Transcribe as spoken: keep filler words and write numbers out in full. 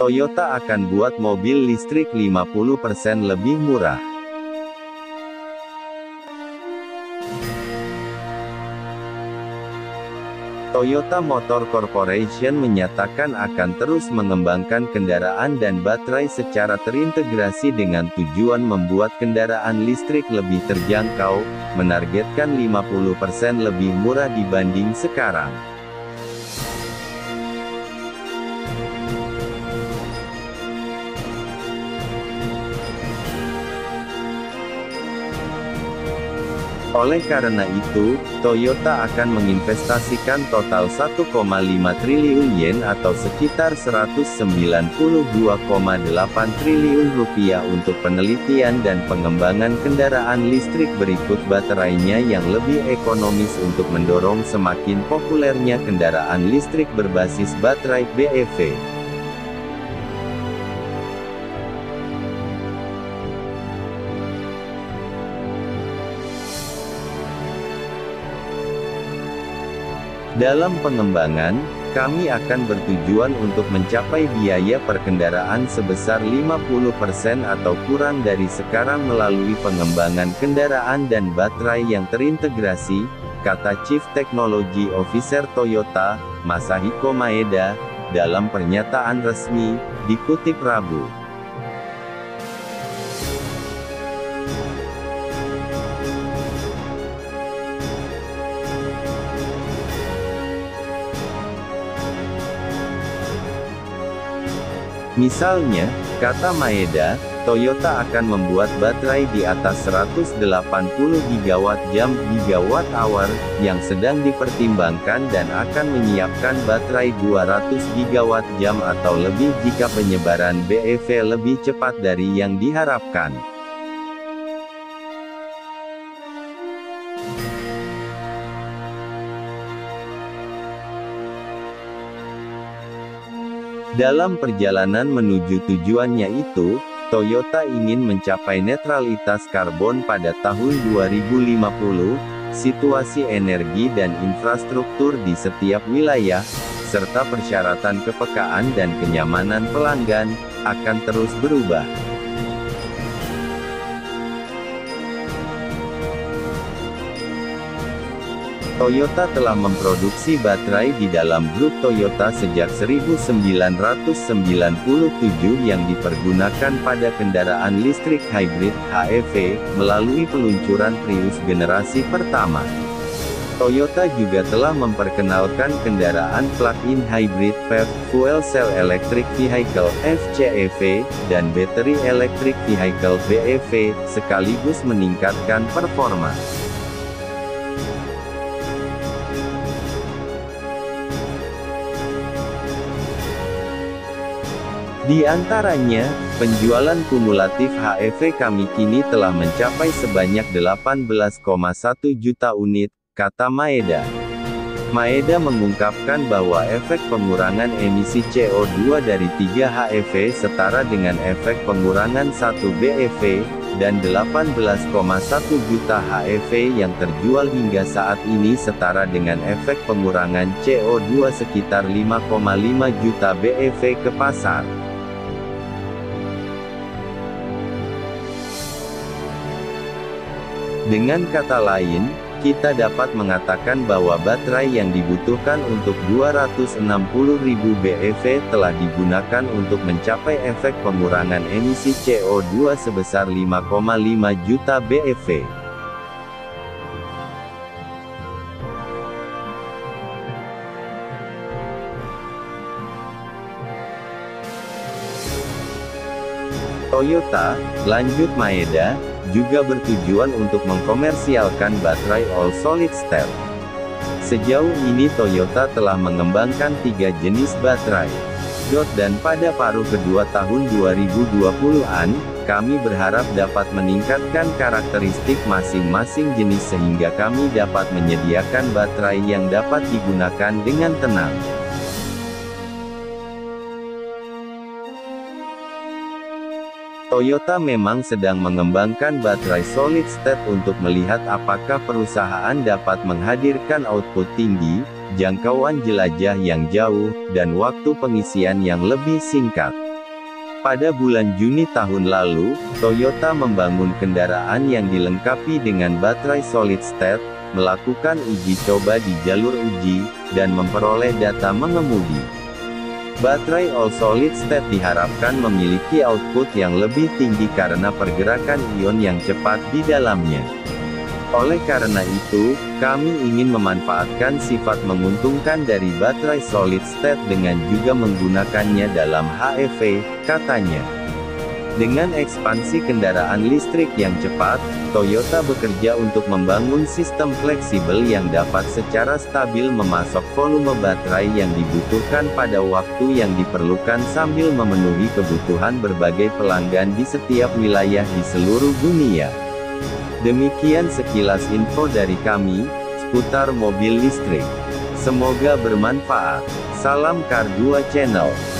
Toyota akan buat mobil listrik lima puluh persen lebih murah. Toyota Motor Corporation menyatakan akan terus mengembangkan kendaraan dan baterai secara terintegrasi dengan tujuan membuat kendaraan listrik lebih terjangkau, menargetkan lima puluh persen lebih murah dibanding sekarang. Oleh karena itu, Toyota akan menginvestasikan total satu koma lima triliun yen atau sekitar seratus sembilan puluh dua koma delapan triliun rupiah untuk penelitian dan pengembangan kendaraan listrik berikut baterainya yang lebih ekonomis untuk mendorong semakin populernya kendaraan listrik berbasis baterai B E V. Dalam pengembangan, kami akan bertujuan untuk mencapai biaya perkendaraan sebesar lima puluh persen atau kurang dari sekarang melalui pengembangan kendaraan dan baterai yang terintegrasi, kata Chief Technology Officer Toyota, Masahiko Maeda, dalam pernyataan resmi, dikutip Rabu. Misalnya, kata Maeda, Toyota akan membuat baterai di atas seratus delapan puluh gigawatt jam gigawatt hour, yang sedang dipertimbangkan dan akan menyiapkan baterai dua ratus gigawatt jam atau lebih jika penyebaran B E V lebih cepat dari yang diharapkan. Dalam perjalanan menuju tujuannya itu, Toyota ingin mencapai netralitas karbon pada tahun dua ribu lima puluh, situasi energi dan infrastruktur di setiap wilayah, serta persyaratan kepekaan dan kenyamanan pelanggan, akan terus berubah. Toyota telah memproduksi baterai di dalam grup Toyota sejak seribu sembilan ratus sembilan puluh tujuh yang dipergunakan pada kendaraan listrik hybrid H E V, melalui peluncuran Prius generasi pertama. Toyota juga telah memperkenalkan kendaraan plug-in hybrid P E V, Fuel Cell Electric Vehicle F C E V, dan Battery Electric Vehicle B E V, sekaligus meningkatkan performa. Di antaranya, penjualan kumulatif H E V kami kini telah mencapai sebanyak delapan belas koma satu juta unit, kata Maeda. Maeda mengungkapkan bahwa efek pengurangan emisi C O dua dari tiga H E V setara dengan efek pengurangan satu B E V, dan delapan belas koma satu juta H E V yang terjual hingga saat ini setara dengan efek pengurangan C O dua sekitar lima koma lima juta B E V ke pasar. Dengan kata lain, kita dapat mengatakan bahwa baterai yang dibutuhkan untuk dua ratus enam puluh ribu B E V telah digunakan untuk mencapai efek pengurangan emisi C O dua sebesar lima koma lima juta B E V. Toyota, lanjut Maeda, juga bertujuan untuk mengkomersialkan baterai all solid state. Sejauh ini Toyota telah mengembangkan tiga jenis baterai. Dot dan pada paruh kedua tahun dua ribu dua puluhan, kami berharap dapat meningkatkan karakteristik masing-masing jenis sehingga kami dapat menyediakan baterai yang dapat digunakan dengan tenang. Toyota memang sedang mengembangkan baterai solid state untuk melihat apakah perusahaan dapat menghadirkan output tinggi, jangkauan jelajah yang jauh, dan waktu pengisian yang lebih singkat. Pada bulan Juni tahun lalu, Toyota membangun kendaraan yang dilengkapi dengan baterai solid state, melakukan uji coba di jalur uji, dan memperoleh data mengemudi. Baterai all solid state diharapkan memiliki output yang lebih tinggi karena pergerakan ion yang cepat di dalamnya. Oleh karena itu, kami ingin memanfaatkan sifat menguntungkan dari baterai solid state dengan juga menggunakannya dalam H E V, katanya. Dengan ekspansi kendaraan listrik yang cepat, Toyota bekerja untuk membangun sistem fleksibel yang dapat secara stabil memasok volume baterai yang dibutuhkan pada waktu yang diperlukan sambil memenuhi kebutuhan berbagai pelanggan di setiap wilayah di seluruh dunia. Demikian sekilas info dari kami, seputar mobil listrik. Semoga bermanfaat. Salam Kar dua Channel.